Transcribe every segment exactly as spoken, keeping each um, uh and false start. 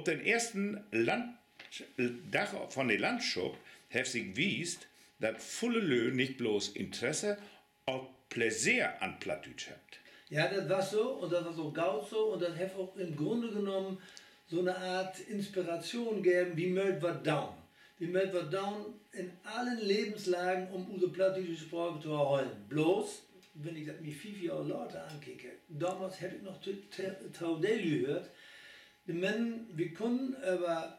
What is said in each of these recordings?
Den ersten Land, Dach von der Landschap hat sich gewiesen, dass viele Leute nicht bloß Interesse, auch Pläsier an Plattdeutsch habt. Ja, das war so und das war so gaut so und das hat auch im Grunde genommen so eine Art Inspiration gegeben, wie mögt wir down. Wie mögt wir down in allen Lebenslagen, um unsere plattdeutsche Sprache zu erhalten. Bloß, wenn ich das mir fünf Jahre Leute ankicke, damals hätte ich noch Taudeli gehört, die Menschen, wir können über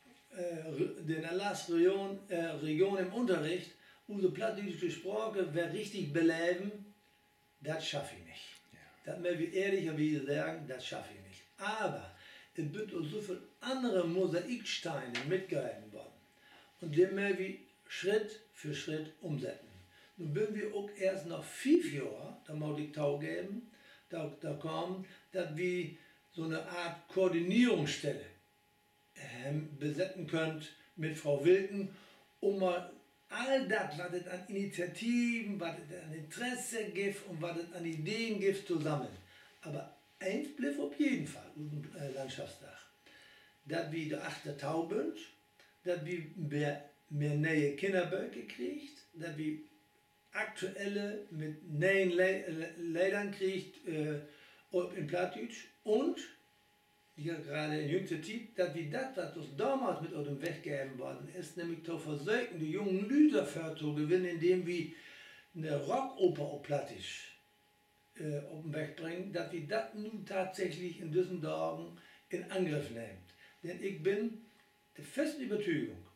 äh, den Erlassregion äh, Region im Unterricht unsere plattdeutsche Sprache wer richtig beleben, das schaffe ich nicht. Ja. Das möchte ich ehrlicherweise sagen, das schaffe ich nicht. Aber es wird uns so viele andere Mosaiksteine mitgegeben worden. Und den möchte ich Schritt für Schritt umsetzen. Nun würden wir auch erst nach fünf Jahren, da muss ich Tau geben, da, da kommen, dass wir so eine Art Koordinierungsstelle äh, besetzen könnt mit Frau Wilken, um mal all das, was es an Initiativen, was es an Interesse gibt und was es an Ideen gibt, zu sammeln. Aber eins bleibt auf jeden Fall im Landschaftstag. Dass wir der achte Tau sind, dass wir mehr, mehr neue Kinderböcke kriegt, dass wir aktuelle mit neuen Leitern kriegt äh, in Plattdeutsch und hier gerade in jüngster Zeit, dass wir das, was uns damals mit uns weggegeben worden ist, nämlich zu versuchen, die jungen Leute zu gewinnen, indem wir eine Rockoper auf Plattdeutsch äh, auf den Weg bringen, dass wir das nun tatsächlich in diesen Tagen in Angriff nehmen. Denn ich bin der festen Überzeugung,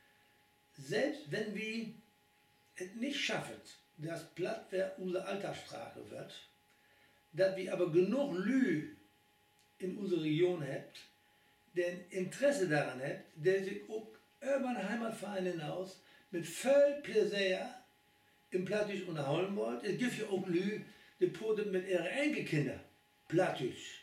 selbst wenn wir es nicht schaffen, dass Plattdeutsch unsere Alltagssprache wird, dass wir aber genug Lü in unserer Region habt, der Interesse daran hat, der sich auch über den Heimatverein hinaus mit voll Pläsier im Plattdeutsch unterhalten wollt. Es gibt ja auch Lü, die poten mit ihren Enkelkindern Plattdeutsch.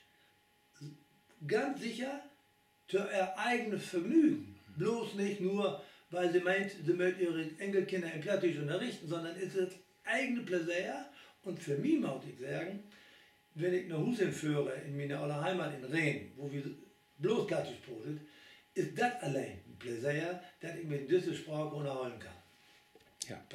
Ganz sicher für ihr eigenes Vergnügen. Bloß nicht nur, weil sie meint, sie möchte ihre Enkelkinder in Plattdeutsch unterrichten, sondern es ist das eigene Pläsier. Und für mich muss ich sagen, wenn ich nach Hause führe, in meiner aller Heimat in Rehn, wo wir bloß Plattdeutsch sprechen, ist das allein ein Pläsier, dass ich mit dieser Sprache unterhalten kann. Ja.